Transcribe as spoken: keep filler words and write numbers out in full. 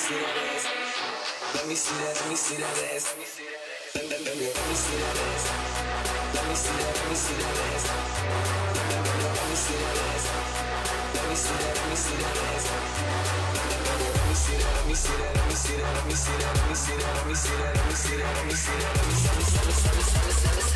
see that ass. Let me see that, let me see that ass. Let me, let me, let me see that ass. Let me see that, let me see that ass. Let me, let me, let me see that ass. Let me see that, let me see that ass. Let me see that, let me see that, let me see that, let me see that, let me see that, let me see that, let me see that, let me see that, let me see that, let me see that, let me see that.